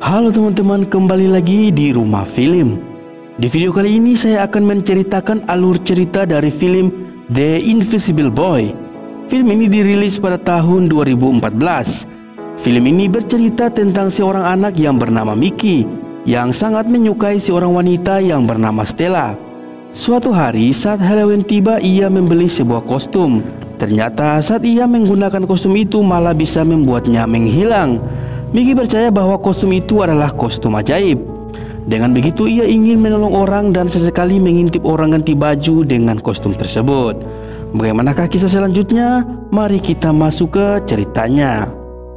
Halo teman-teman, kembali lagi di Rumah Film. Di video kali ini saya akan menceritakan alur cerita dari film The Invisible Boy. Film ini dirilis pada tahun 2014. Film ini bercerita tentang seorang anak yang bernama Mickey yang sangat menyukai seorang wanita yang bernama Stella. Suatu hari saat Halloween tiba, ia membeli sebuah kostum. Ternyata saat ia menggunakan kostum itu malah bisa membuatnya menghilang. Mickey percaya bahwa kostum itu adalah kostum ajaib. Dengan begitu ia ingin menolong orang dan sesekali mengintip orang ganti baju dengan kostum tersebut. Bagaimanakah kisah selanjutnya? Mari kita masuk ke ceritanya.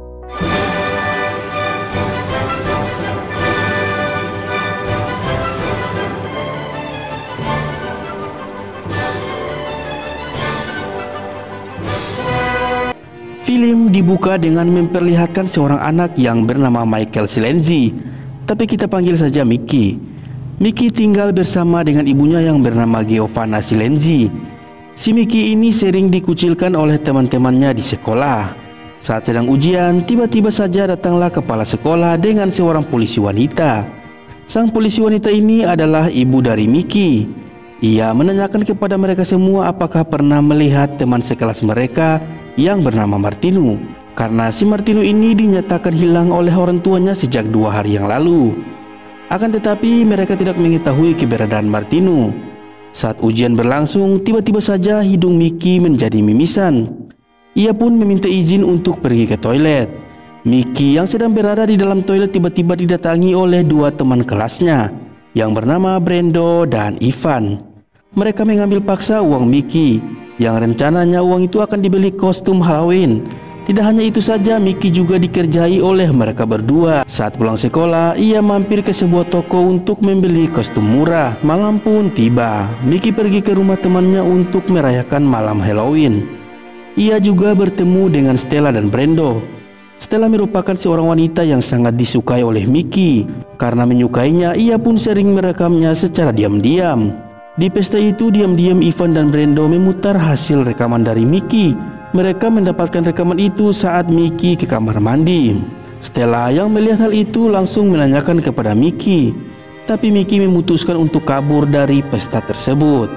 Film dibuka dengan memperlihatkan seorang anak yang bernama Michael Silenzi, tapi kita panggil saja Mickey. Mickey tinggal bersama dengan ibunya yang bernama Giovanna Silenzi. Si Mickey ini sering dikucilkan oleh teman-temannya di sekolah. Saat sedang ujian, tiba-tiba saja datanglah kepala sekolah dengan seorang polisi wanita. Sang polisi wanita ini adalah ibu dari Mickey. Ia menanyakan kepada mereka semua apakah pernah melihat teman sekelas mereka yang bernama Martino, karena si Martino ini dinyatakan hilang oleh orang tuanya sejak 2 hari yang lalu. Akan tetapi mereka tidak mengetahui keberadaan Martino. Saat ujian berlangsung, tiba-tiba saja hidung Mickey menjadi mimisan. Ia pun meminta izin untuk pergi ke toilet. Mickey yang sedang berada di dalam toilet tiba-tiba didatangi oleh 2 teman kelasnya yang bernama Brando dan Ivan. Mereka mengambil paksa uang Mickey, yang rencananya uang itu akan dibeli kostum Halloween. Tidak hanya itu saja, Mickey juga dikerjai oleh mereka berdua. Saat pulang sekolah, ia mampir ke sebuah toko untuk membeli kostum murah. Malam pun tiba, Mickey pergi ke rumah temannya untuk merayakan malam Halloween. Ia juga bertemu dengan Stella dan Brando. Stella merupakan seorang wanita yang sangat disukai oleh Mickey. Karena menyukainya, ia pun sering merekamnya secara diam-diam. Di pesta itu diam-diam Ivan dan Brando memutar hasil rekaman dari Mickey. Mereka mendapatkan rekaman itu saat Mickey ke kamar mandi. Stella yang melihat hal itu langsung menanyakan kepada Mickey, tapi Mickey memutuskan untuk kabur dari pesta tersebut.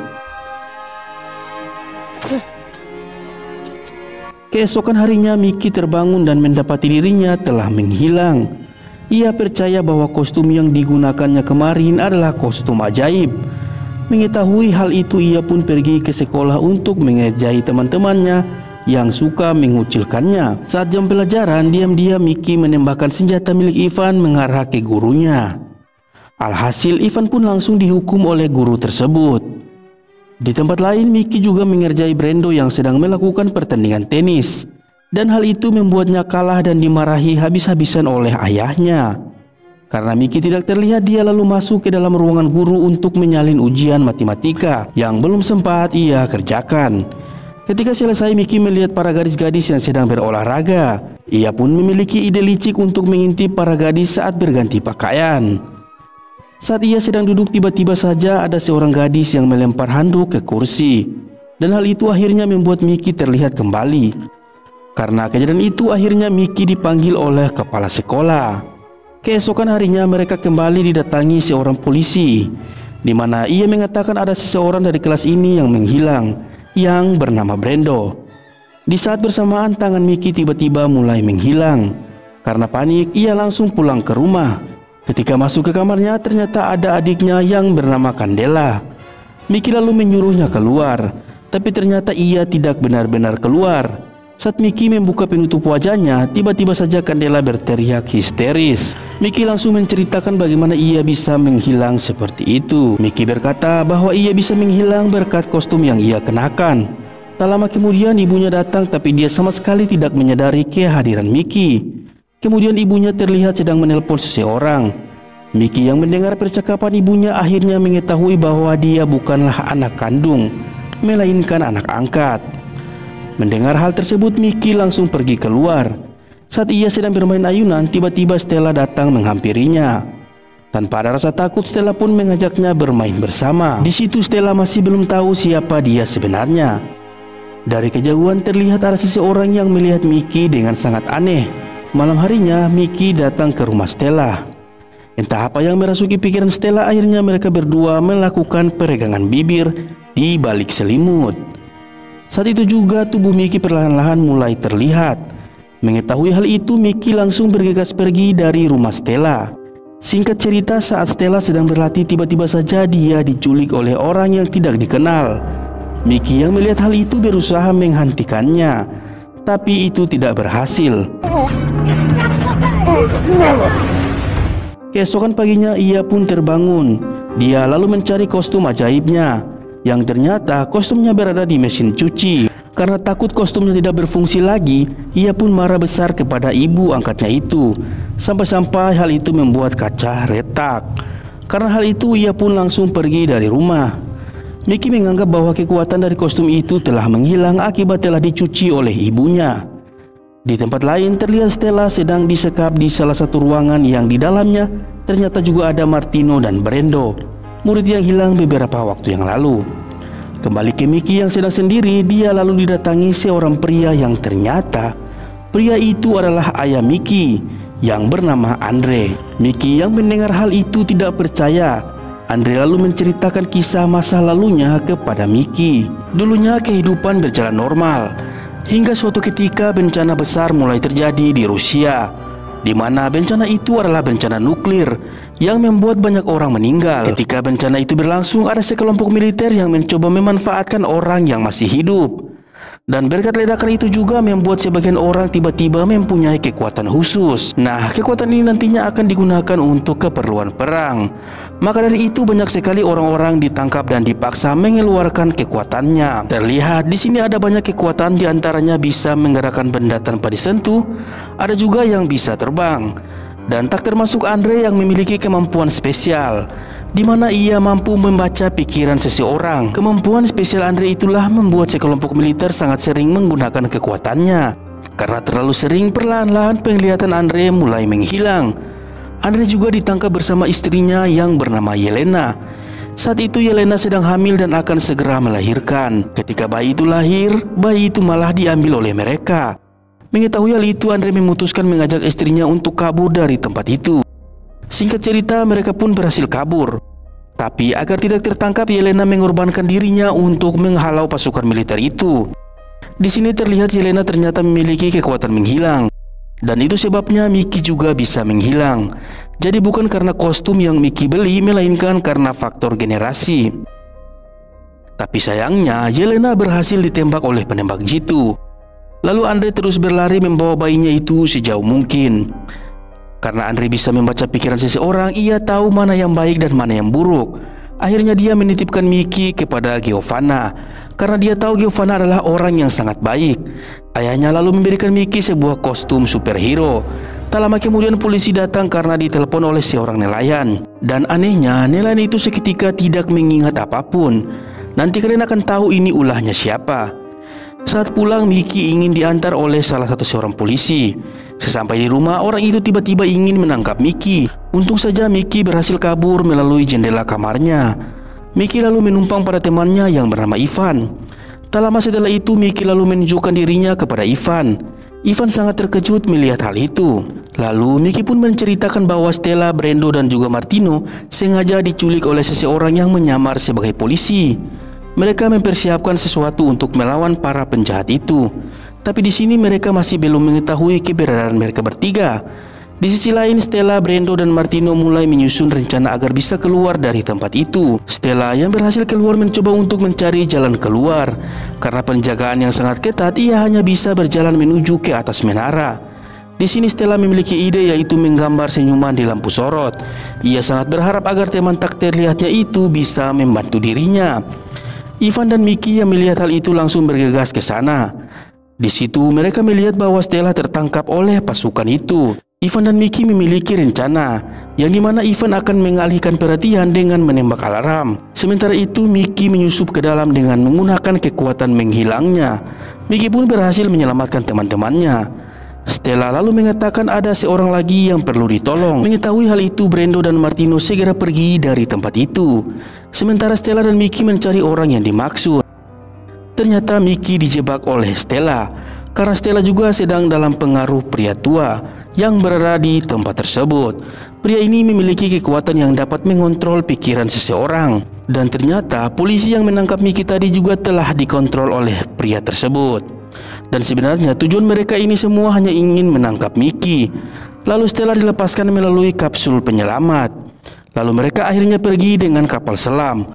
Keesokan harinya Mickey terbangun dan mendapati dirinya telah menghilang. Ia percaya bahwa kostum yang digunakannya kemarin adalah kostum ajaib. Mengetahui hal itu, ia pun pergi ke sekolah untuk mengerjai teman-temannya yang suka mengucilkannya. Saat jam pelajaran, diam-diam Mickey menembakkan senjata milik Ivan mengarah ke gurunya. Alhasil Ivan pun langsung dihukum oleh guru tersebut. Di tempat lain, Mickey juga mengerjai Brando yang sedang melakukan pertandingan tenis, dan hal itu membuatnya kalah dan dimarahi habis-habisan oleh ayahnya. Karena Mickey tidak terlihat, dia lalu masuk ke dalam ruangan guru untuk menyalin ujian matematika yang belum sempat ia kerjakan. Ketika selesai, Mickey melihat para gadis-gadis yang sedang berolahraga. Ia pun memiliki ide licik untuk mengintip para gadis saat berganti pakaian. Saat ia sedang duduk, tiba-tiba saja ada seorang gadis yang melempar handuk ke kursi. Dan hal itu akhirnya membuat Mickey terlihat kembali. Karena kejadian itu, akhirnya Mickey dipanggil oleh kepala sekolah. Keesokan harinya mereka kembali didatangi seorang polisi, di mana ia mengatakan ada seseorang dari kelas ini yang menghilang, yang bernama Brando. Di saat bersamaan tangan Mickey tiba-tiba mulai menghilang. Karena panik, ia langsung pulang ke rumah. Ketika masuk ke kamarnya, ternyata ada adiknya yang bernama Candela. Mickey lalu menyuruhnya keluar, tapi ternyata ia tidak benar-benar keluar. Saat Mickey membuka penutup wajahnya, tiba-tiba saja Candela berteriak histeris. Mickey langsung menceritakan bagaimana ia bisa menghilang seperti itu. Mickey berkata bahwa ia bisa menghilang berkat kostum yang ia kenakan. Tak lama kemudian ibunya datang, tapi dia sama sekali tidak menyadari kehadiran Mickey. Kemudian ibunya terlihat sedang menelpon seseorang. Mickey yang mendengar percakapan ibunya akhirnya mengetahui bahwa dia bukanlah anak kandung, melainkan anak angkat. Mendengar hal tersebut, Mickey langsung pergi keluar. Saat ia sedang bermain ayunan, tiba-tiba Stella datang menghampirinya. Tanpa ada rasa takut, Stella pun mengajaknya bermain bersama. Di situ Stella masih belum tahu siapa dia sebenarnya. Dari kejauhan terlihat ada seseorang yang melihat Mickey dengan sangat aneh. Malam harinya, Mickey datang ke rumah Stella. Entah apa yang merasuki pikiran Stella, akhirnya mereka berdua melakukan peregangan bibir di balik selimut. Saat itu juga tubuh Mickey perlahan-lahan mulai terlihat. Mengetahui hal itu, Mickey langsung bergegas pergi dari rumah Stella. Singkat cerita, saat Stella sedang berlatih, tiba-tiba saja dia diculik oleh orang yang tidak dikenal. Mickey yang melihat hal itu berusaha menghentikannya, tapi itu tidak berhasil. Keesokan paginya ia pun terbangun. Dia lalu mencari kostum ajaibnya, yang ternyata kostumnya berada di mesin cuci. Karena takut kostumnya tidak berfungsi lagi, ia pun marah besar kepada ibu angkatnya itu. Sampai-sampai hal itu membuat kaca retak. Karena hal itu, ia pun langsung pergi dari rumah. Mickey menganggap bahwa kekuatan dari kostum itu telah menghilang akibat telah dicuci oleh ibunya. Di tempat lain terlihat Stella sedang disekap di salah satu ruangan yang di dalamnya ternyata juga ada Martino dan Brando, murid yang hilang beberapa waktu yang lalu. Kembali ke Mickey yang sedang sendiri, dia lalu didatangi seorang pria yang ternyata pria itu adalah ayah Mickey yang bernama Andre. Mickey yang mendengar hal itu tidak percaya. Andre lalu menceritakan kisah masa lalunya kepada Mickey. Dulunya kehidupan berjalan normal, hingga suatu ketika bencana besar mulai terjadi di Rusia, di mana bencana itu adalah bencana nuklir yang membuat banyak orang meninggal. Ketika bencana itu berlangsung, ada sekelompok militer yang mencoba memanfaatkan orang yang masih hidup. Dan berkat ledakan itu juga membuat sebagian orang tiba-tiba mempunyai kekuatan khusus. Nah, kekuatan ini nantinya akan digunakan untuk keperluan perang. Maka dari itu banyak sekali orang-orang ditangkap dan dipaksa mengeluarkan kekuatannya. Terlihat di sini ada banyak kekuatan, diantaranya bisa menggerakkan benda tanpa disentuh, ada juga yang bisa terbang. Dan tak termasuk Andre yang memiliki kemampuan spesial, di mana ia mampu membaca pikiran seseorang. Kemampuan spesial Andre itulah membuat sekelompok militer sangat sering menggunakan kekuatannya. Karena terlalu sering, perlahan-lahan penglihatan Andre mulai menghilang. Andre juga ditangkap bersama istrinya yang bernama Yelena. Saat itu Yelena sedang hamil dan akan segera melahirkan. Ketika bayi itu lahir, bayi itu malah diambil oleh mereka. Mengetahui hal itu, Andre memutuskan mengajak istrinya untuk kabur dari tempat itu. Singkat cerita, mereka pun berhasil kabur. Tapi agar tidak tertangkap, Yelena mengorbankan dirinya untuk menghalau pasukan militer itu. Di sini terlihat Yelena ternyata memiliki kekuatan menghilang. Dan itu sebabnya Mickey juga bisa menghilang. Jadi bukan karena kostum yang Mickey beli, melainkan karena faktor generasi. Tapi sayangnya, Yelena berhasil ditembak oleh penembak jitu. Lalu Andre terus berlari membawa bayinya itu sejauh mungkin. Karena Andre bisa membaca pikiran seseorang, ia tahu mana yang baik dan mana yang buruk. Akhirnya dia menitipkan Mickey kepada Giovanna, karena dia tahu Giovanna adalah orang yang sangat baik. Ayahnya lalu memberikan Mickey sebuah kostum superhero. Tak lama kemudian polisi datang karena ditelepon oleh seorang nelayan. Dan anehnya, nelayan itu seketika tidak mengingat apapun. Nanti kalian akan tahu ini ulahnya siapa. Saat pulang, Mickey ingin diantar oleh salah satu seorang polisi. Sesampai di rumah, orang itu tiba-tiba ingin menangkap Mickey. Untung saja Mickey berhasil kabur melalui jendela kamarnya. Mickey lalu menumpang pada temannya yang bernama Ivan. Tak lama setelah itu, Mickey lalu menunjukkan dirinya kepada Ivan. Ivan sangat terkejut melihat hal itu. Lalu Mickey pun menceritakan bahwa Stella, Brando, dan juga Martino sengaja diculik oleh seseorang yang menyamar sebagai polisi. Mereka mempersiapkan sesuatu untuk melawan para penjahat itu. Tapi di sini mereka masih belum mengetahui keberadaan mereka bertiga. Di sisi lain, Stella, Brando, dan Martino mulai menyusun rencana agar bisa keluar dari tempat itu. Stella yang berhasil keluar mencoba untuk mencari jalan keluar. Karena penjagaan yang sangat ketat, ia hanya bisa berjalan menuju ke atas menara. Di sini Stella memiliki ide, yaitu menggambar senyuman di lampu sorot. Ia sangat berharap agar teman tak terlihatnya itu bisa membantu dirinya. Ivan dan Mickey yang melihat hal itu langsung bergegas ke sana. Di situ mereka melihat bahwa Stella tertangkap oleh pasukan itu. Ivan dan Mickey memiliki rencana, yang dimana Ivan akan mengalihkan perhatian dengan menembak alarm. Sementara itu Mickey menyusup ke dalam dengan menggunakan kekuatan menghilangnya. Mickey pun berhasil menyelamatkan teman-temannya. Stella lalu mengatakan ada seorang lagi yang perlu ditolong. Mengetahui hal itu, Brando dan Martino segera pergi dari tempat itu. Sementara Stella dan Mickey mencari orang yang dimaksud. Ternyata Mickey dijebak oleh Stella. karena Stella juga sedang dalam pengaruh pria tua yang berada di tempat tersebut. Pria ini memiliki kekuatan yang dapat mengontrol pikiran seseorang. Dan ternyata polisi yang menangkap Mickey tadi juga telah dikontrol oleh pria tersebut. Dan sebenarnya tujuan mereka ini semua hanya ingin menangkap Mickey. Lalu Stella dilepaskan melalui kapsul penyelamat. Lalu mereka akhirnya pergi dengan kapal selam.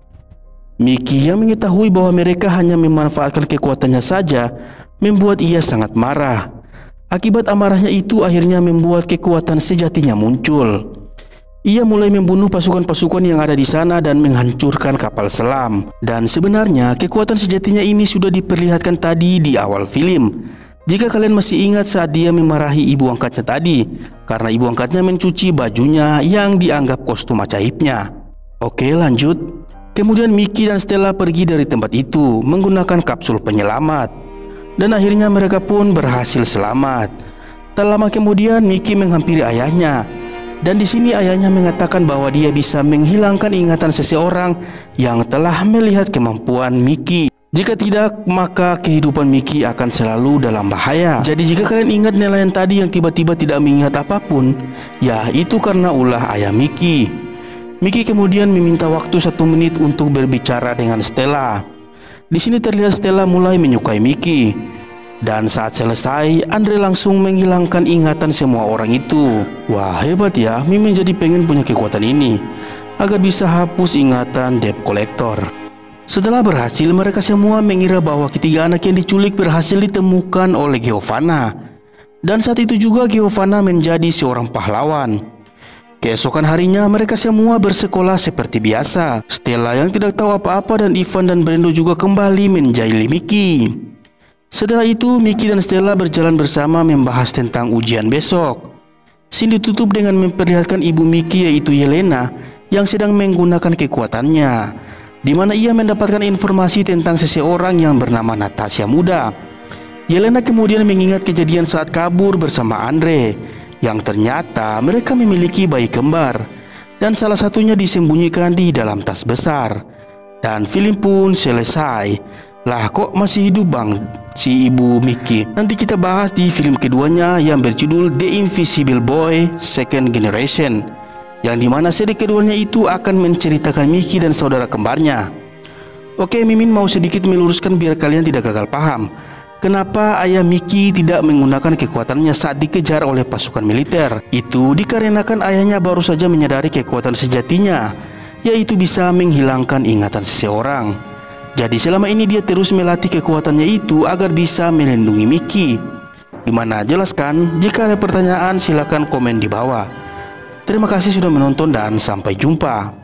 Mickey yang mengetahui bahwa mereka hanya memanfaatkan kekuatannya saja membuat ia sangat marah. Akibat amarahnya itu akhirnya membuat kekuatan sejatinya muncul. Ia mulai membunuh pasukan-pasukan yang ada di sana dan menghancurkan kapal selam. Dan sebenarnya kekuatan sejatinya ini sudah diperlihatkan tadi di awal film. Jika kalian masih ingat saat dia memarahi ibu angkatnya tadi karena ibu angkatnya mencuci bajunya yang dianggap kostum ajaibnya. Oke, lanjut. Kemudian Mickey dan Stella pergi dari tempat itu menggunakan kapsul penyelamat. Dan akhirnya mereka pun berhasil selamat. Tak lama kemudian Mickey menghampiri ayahnya. Dan di sini ayahnya mengatakan bahwa dia bisa menghilangkan ingatan seseorang yang telah melihat kemampuan Mickey. Jika tidak, maka kehidupan Mickey akan selalu dalam bahaya. Jadi jika kalian ingat nelayan tadi yang tiba-tiba tidak mengingat apapun, ya itu karena ulah ayah Mickey. Mickey kemudian meminta waktu 1 menit untuk berbicara dengan Stella. Di sini terlihat Stella mulai menyukai Mickey. Dan saat selesai, Andre langsung menghilangkan ingatan semua orang itu. Wah, hebat ya, Mimin jadi pengen punya kekuatan ini agar bisa hapus ingatan debt collector. Setelah berhasil, mereka semua mengira bahwa ketiga anak yang diculik berhasil ditemukan oleh Giovanna. Dan saat itu juga Giovanna menjadi seorang pahlawan. Keesokan harinya mereka semua bersekolah seperti biasa. Stella yang tidak tahu apa-apa dan Ivan dan Brando juga kembali menjahili Mickey. Setelah itu Mickey dan Stella berjalan bersama membahas tentang ujian besok. Scene ditutup dengan memperlihatkan ibu Mickey yaitu Yelena yang sedang menggunakan kekuatannya, di mana ia mendapatkan informasi tentang seseorang yang bernama Natasha muda. Yelena kemudian mengingat kejadian saat kabur bersama Andre, yang ternyata mereka memiliki bayi kembar dan salah satunya disembunyikan di dalam tas besar. Dan film pun selesai. Lah, kok masih hidup bang si ibu Mickey? Nanti kita bahas di film keduanya yang berjudul The Invisible Boy Second Generation, yang dimana seri keduanya itu akan menceritakan Mickey dan saudara kembarnya. Oke, Mimin mau sedikit meluruskan biar kalian tidak gagal paham. Kenapa ayah Mickey tidak menggunakan kekuatannya saat dikejar oleh pasukan militer? Itu dikarenakan ayahnya baru saja menyadari kekuatan sejatinya, yaitu bisa menghilangkan ingatan seseorang. Jadi selama ini dia terus melatih kekuatannya itu agar bisa melindungi Mickey. Gimana, jelaskan? Jika ada pertanyaan silakan komen di bawah. Terima kasih sudah menonton dan sampai jumpa.